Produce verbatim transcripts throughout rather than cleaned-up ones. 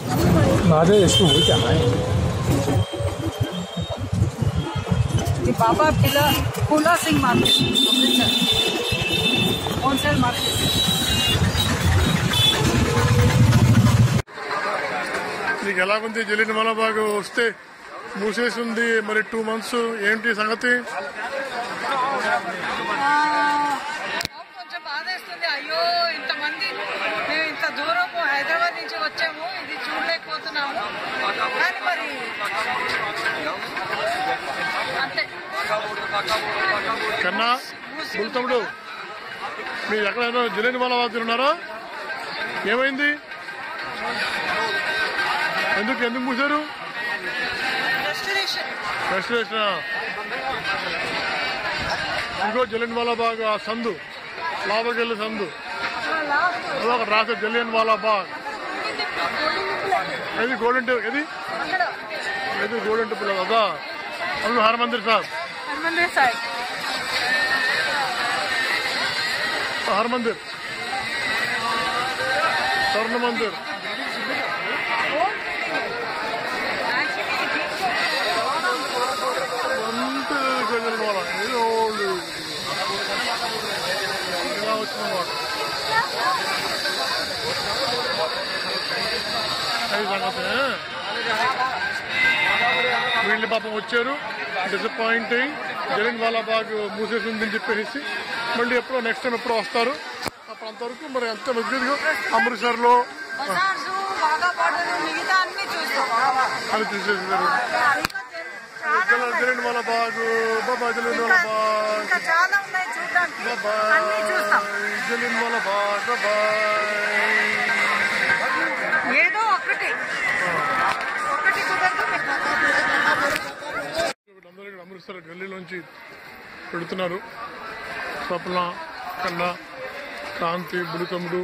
नादे इसको वो क्या है ये Baba Phula Phula Singh market Amritsar wholesale market. నీకు ఎలాగుంది జలియన్వాలా బాగ్ వస్తే మూసేసి ఉంది మరి టూ మంత్స్ ఏంటి సంగతి? కొంచెం బాధేస్తుంది. అయ్యో ఇంతమంది మేము ఇంత దూరం హైదరాబాద్ నుంచి వచ్చాము, ఇది చూడలేకపోతున్నాము. కానీ మరి అంతే. కన్నా తమ్ముడు మీరు ఎక్కడైనా జలియన్వాలా బాగ్ ఉన్నారా? ఏమైంది? ఎందుకు ఎందుకు మూసారు? రెస్టరేషన్. ఇంకో జలియన్వాలా బాగ్ ఆ సందు లాభకెళ్ళి సందు అదొక రాసే జలియన్వాలా బాగ్. ఏది గోల్డెన్ టెంపుల్? ఏది ఏది గోల్డెన్ టెంపుల్ అదా? అవును హర్మందిర్ సాబ్ హర్మందిర్ స్వర్ణ మందిర్. జలియన్వాలా ఏదో ఇలా వచ్చిందన్నమాట. అది సంగతి. వీళ్ళు పాపం వచ్చారు డిసప్పాయింట్ అయ్యి జలియన్వాలా బాగ్ మూసేసిందని చెప్పేసి మళ్ళీ ఎప్పుడో నెక్స్ట్ టైం ఎప్పుడో వస్తారు. అప్పుడు అంతవరకు మరి ఎంత ముగ్గురు అమృత్సర్ లో అని తీసేసారు. జలియన్వాలా బాగ్ బాబా జలియన్వాలా బాగ్ బాబాయ్ జలియన్వాలా బాగ్ బాబాయ్. ఏదో ఒకటి ఒకటి అందరూ ఇక్కడ అమృత్సర్ ఢిల్లీలోంచి పెడుతున్నారు. స్వప్న, కన్నా, కాంతి, బుడితమ్ముడు.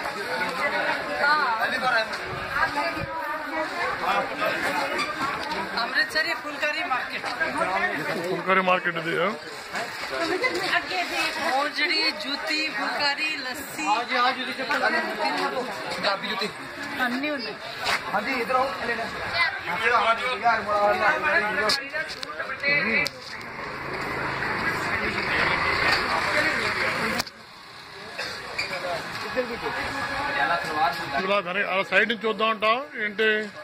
अमृतसर फुलकारी मार्केट फुलकारी मार्केट ఇది मोजड़ी जूती फुलकारी लस्सी అన్నీ ఉన్నాయి. ఇలా సైడ్ నుంచి చూద్దాం అంటావు ఏంటి?